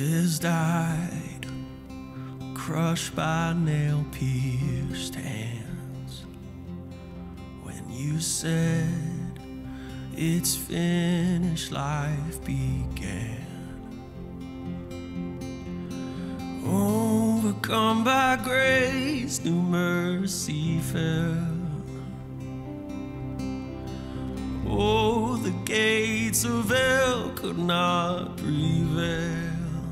Jesus died, crushed by nail-pierced hands. When you said it's finished, life began. Overcome by grace, new mercy fell. Oh, the gates of hell could not prevail.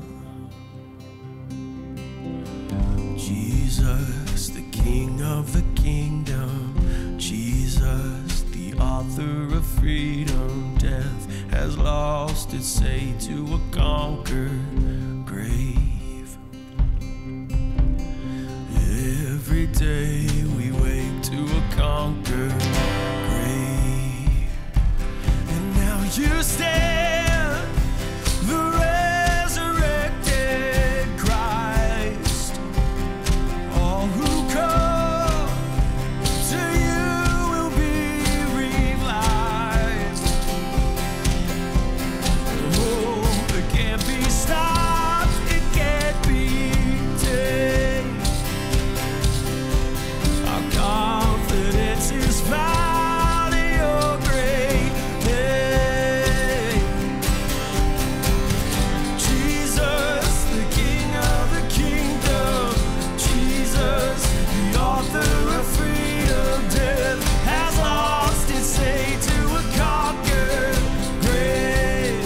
Jesus, the King of the kingdom, Jesus, the author of freedom. Death has lost its say to a conquered grave. Every day we wake to a conquered grave. And now you stand, the resurrected Christ. All who come to you will be realized. Oh, it can't be stopped, it can't be tamed. Our confidence is found in your great name. Jesus, the King of the kingdom, Jesus, the author of freedom. Death has lost its say to a conquered grave.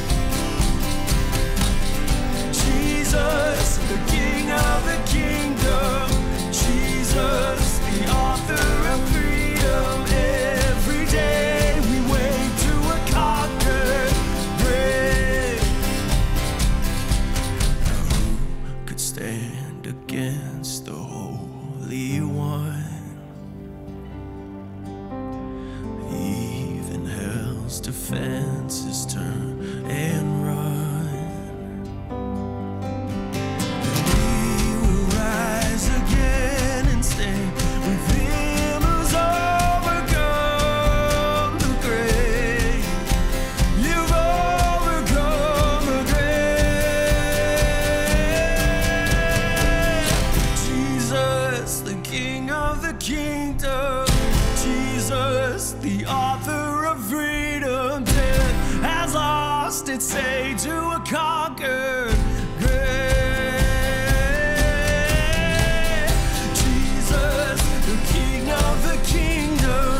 Jesus, the King of the kingdom, Jesus, the author of freedom. Every day we wake to a conquered grave. Now who could stand against the Holy One? Even hell's defenses turn and run. We will rise again and stand with him who's overcome the grave. You've overcome the grave. Jesus, the King of the kingdom, Jesus, the author of freedom. Death has lost its say to a conquered grave. Jesus, the King of the kingdom,